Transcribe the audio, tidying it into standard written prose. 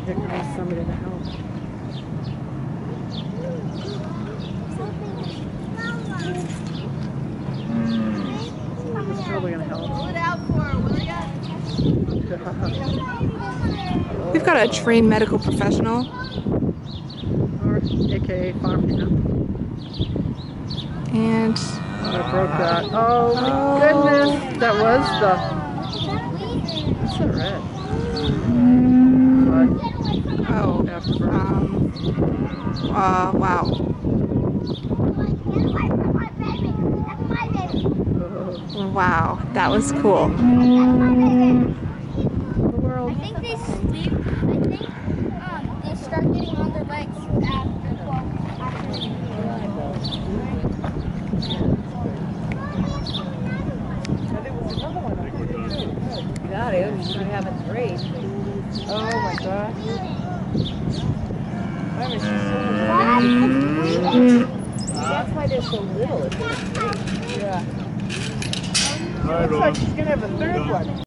Here comes somebody to help. He's probably going to help. Pull it out for her, will ya? We've got a trained medical professional. Or AKA farm hand. And I broke that. Oh my goodness! That was the... What's the red? What? oh, wow. Wow, that was cool. The world. I think they sleep. I think they start getting on their legs after 12. You got it. You're having three. Oh my gosh. That's why they're so little. Yeah. Looks like she's gonna have a third one.